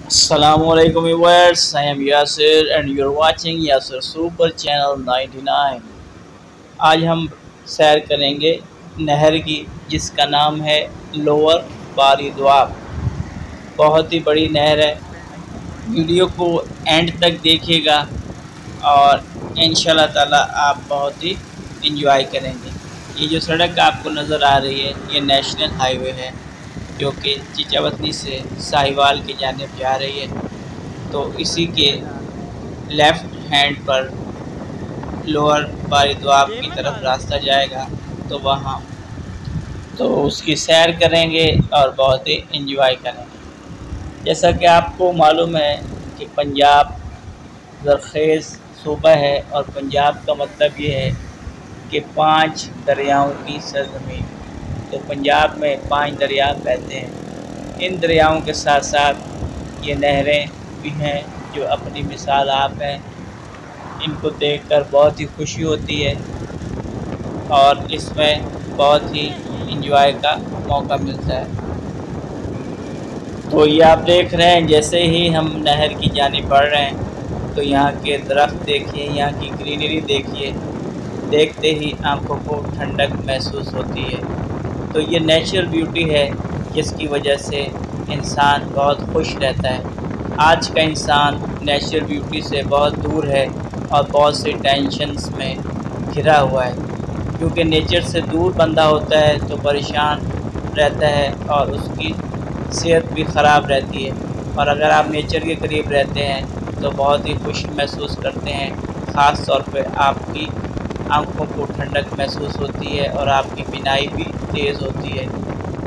Assalamualaikum viewers, I am Yasir and you're watching Yasir Super Channel 99। आज हम सैर करेंगे नहर की जिसका नाम है लोअर बारी द्वाब। बहुत ही बड़ी नहर है। वीडियो को एंड तक देखिएगा और इंशाल्लाह ताला आप बहुत ही इंजॉय करेंगे। ये जो सड़क आपको नज़र आ रही है ये नेशनल हाईवे है जो कि चिचावतनी से साहिवाल की जानिब जा रही है। तो इसी के लेफ़्ट हैंड पर लोअर बारी द्वाब की तरफ रास्ता जाएगा, तो वहाँ तो उसकी सैर करेंगे और बहुत ही इंजॉय करेंगे। जैसा कि आपको मालूम है कि पंजाब ज़रख़ेज़ सूबा है और पंजाब का मतलब ये है कि 5 दरियाओं की सरज़मीन। तो पंजाब में 5 दरिया बहते हैं। इन दरियाओं के साथ साथ ये नहरें भी हैं जो अपनी मिसाल आप हैं। इनको देखकर बहुत ही खुशी होती है और इसमें बहुत ही इंजॉय का मौका मिलता है। तो ये आप देख रहे हैं, जैसे ही हम नहर की जानिब बढ़ रहे हैं तो यहाँ के दरख्त देखिए, यहाँ की ग्रीनरी देखिए, देखते ही आंखों को ठंडक महसूस होती है। तो ये नेचुरल ब्यूटी है जिसकी वजह से इंसान बहुत खुश रहता है। आज का इंसान नेचुरल ब्यूटी से बहुत दूर है और बहुत से टेंशन्स में घिरा हुआ है, क्योंकि नेचर से दूर बंदा होता है तो परेशान रहता है और उसकी सेहत भी ख़राब रहती है। और अगर आप नेचर के करीब रहते हैं तो बहुत ही खुशी महसूस करते हैं। ख़ास तौर पे आपकी आँखों को ठंडक महसूस होती है और आपकी बीनाई भी तेज़ होती है।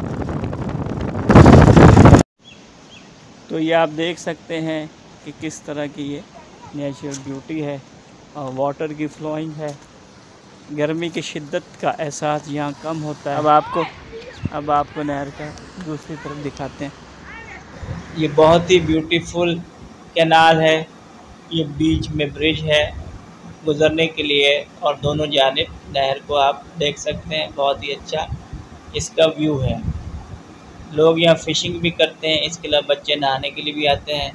तो ये आप देख सकते हैं कि किस तरह की ये नेचुरल ब्यूटी है और वाटर की फ्लोइंग है। गर्मी की शिद्दत का एहसास यहाँ कम होता है। अब आपको नहर का दूसरी तरफ दिखाते हैं। ये बहुत ही ब्यूटीफुल कैनाल है। ये बीच में ब्रिज है गुज़रने के लिए और दोनों जानिब नहर को आप देख सकते हैं। बहुत ही अच्छा इसका व्यू है। लोग यहाँ फ़िशिंग भी करते हैं, इसके अलावा बच्चे नहाने के लिए भी आते हैं।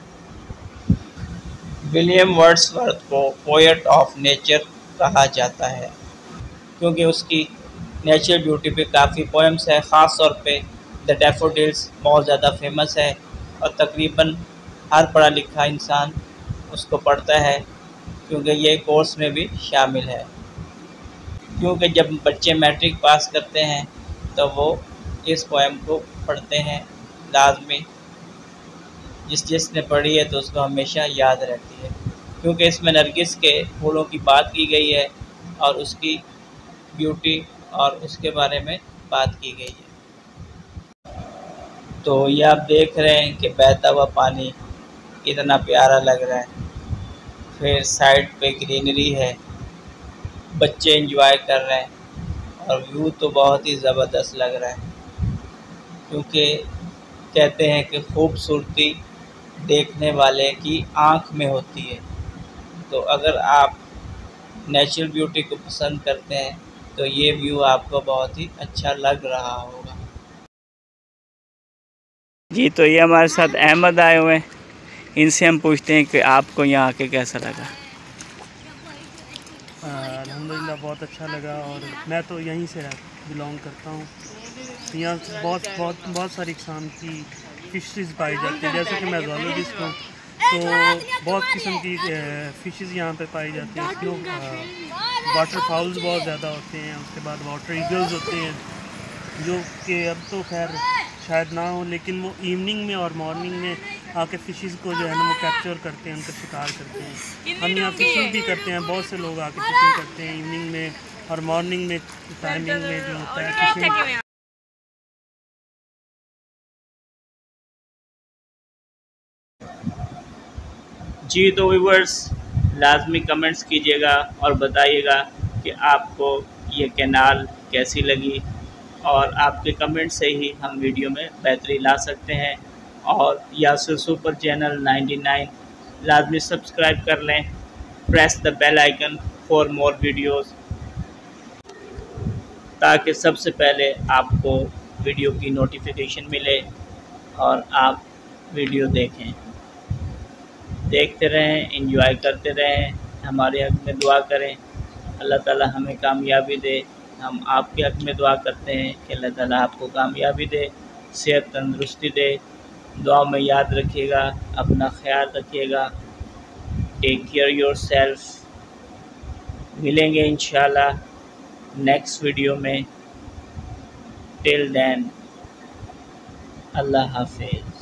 विलियम वर्ड्सवर्थ को पोएट ऑफ नेचर कहा जाता है क्योंकि उसकी नेचुरल ब्यूटी पे काफ़ी पोएम्स है। ख़ास तौर पे द डैफोडिल्स बहुत ज़्यादा फेमस है और तकरीबन हर पढ़ा लिखा इंसान उसको पढ़ता है क्योंकि ये कोर्स में भी शामिल है। क्योंकि जब बच्चे मैट्रिक पास करते हैं तो वो इस पोएम को पढ़ते हैं लाजमी। जिसने पढ़ी है तो उसको हमेशा याद रहती है, क्योंकि इसमें नरगिस के फूलों की बात की गई है और उसकी ब्यूटी और उसके बारे में बात की गई है। तो ये आप देख रहे हैं कि बहता हुआ पानी कितना प्यारा लग रहा है। फिर साइड पे ग्रीनरी है, बच्चे एंजॉय कर रहे हैं और व्यू तो बहुत ही ज़बरदस्त लग रहा है। क्योंकि कहते हैं कि खूबसूरती देखने वाले की आँख में होती है। तो अगर आप नेचुरल ब्यूटी को पसंद करते हैं तो ये व्यू आपको बहुत ही अच्छा लग रहा होगा। जी, तो ये हमारे साथ अहमद आए हुए हैं। इनसे हम पूछते हैं कि आपको यहाँ आके कैसा लगा। अल्हम्दुलिल्लाह बहुत अच्छा लगा और मैं तो यहीं से बिलोंग करता हूँ। यहाँ बहुत सारी किस्म की फ़िशेस पाई जाती हैं। जैसे कि मैं ज़ूलॉजिस्ट हूँ तो बहुत किस्म की फ़िशेस यहाँ पे पाई जाती हैं। उसमें वाटर फाउल्स बहुत ज़्यादा होते हैं। उसके बाद वाटर ईगल्स होते हैं जो कि अब तो खैर शायद ना हो, लेकिन वो इवनिंग में और मॉर्निंग में आके फ़िशेस को जो है ना वो कैप्चर करते हैं, उनका शिकार करते हैं। हम यहाँ फ़िशिंग भी करते हैं, बहुत से लोग आके फ़िशिंग करते हैं इवनिंग में और मॉर्निंग में टाइमिंग में जो होता है फ़िशिंग। जी, तो व्यूवर्स लाजमी कमेंट्स कीजिएगा और बताइएगा कि आपको ये कैनाल कैसी लगी और आपके कमेंट से ही हम वीडियो में बेहतरी ला सकते हैं। और यासर सुपर चैनल 99 लाजमी सब्सक्राइब कर लें। Press the bell icon for more videos ताकि सबसे पहले आपको वीडियो की नोटिफिकेशन मिले और आप वीडियो देखें, देखते रहें, एंजॉय करते रहें, हमारे हक़ में दुआ करें। अल्लाह ताला हमें कामयाबी दे। हम आपके हक़ में दुआ करते हैं कि अल्लाह ताला आपको कामयाबी दे, सेहत तंदुरुस्ती दे। दुआ में याद रखिएगा, अपना ख्याल रखिएगा। Take care yourself. मिलेंगे इंशाल्लाह नेक्स्ट वीडियो में। टिल देन, अल्लाह हाफिज़।